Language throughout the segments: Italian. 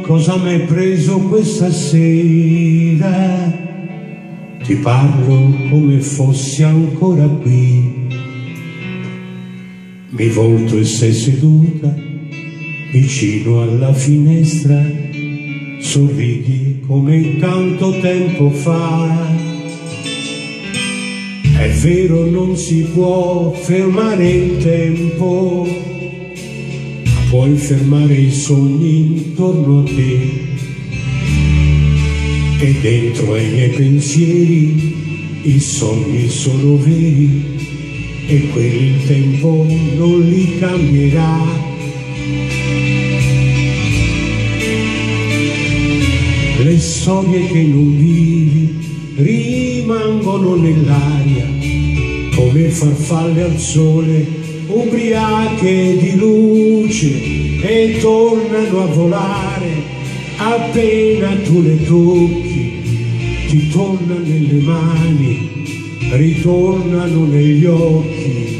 cosa mi hai preso questa sera? Ti parlo come fossi ancora qui. Mi volto e sei seduta vicino alla finestra, sorridi come tanto tempo fa. È vero, non si può fermare il tempo, ma puoi fermare i sogni intorno a te. E dentro ai miei pensieri i sogni sono veri, e quelli il tempo non li cambierà. Le storie che non vivi rimangono nell'aria come farfalle al sole, ubriache di luce, e tornano a volare appena tu le tocchi. Ti tornano nelle mani, ritornano negli occhi.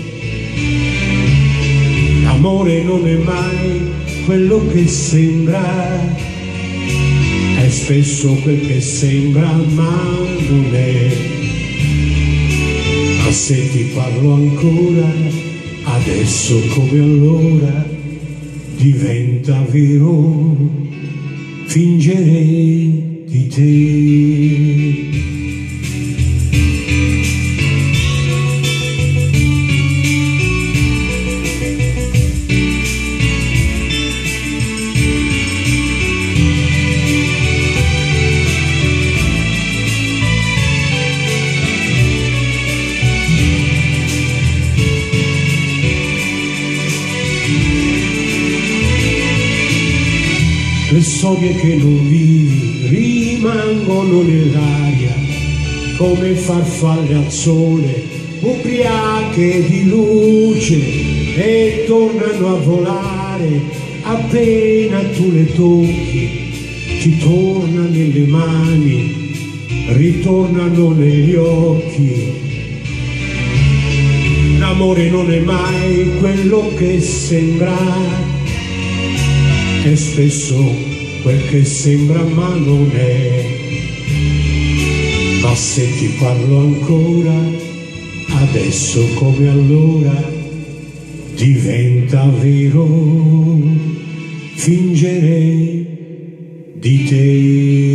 L'amore non è mai quello che sembra, è spesso quel che sembra ma non è. Ma se ti parlo ancora, adesso come allora, diventa vero fingere di te. Le storie che non vivi rimangono nell'aria come farfalle al sole, ubriache di luce, e tornano a volare appena tu le tocchi. Ti tornano nelle mani, ritornano negli occhi. L'amore non è mai quello che sembra, è spesso quel che sembra ma non è. Ma se ti parlo ancora, adesso come allora, diventa vero fingere di te.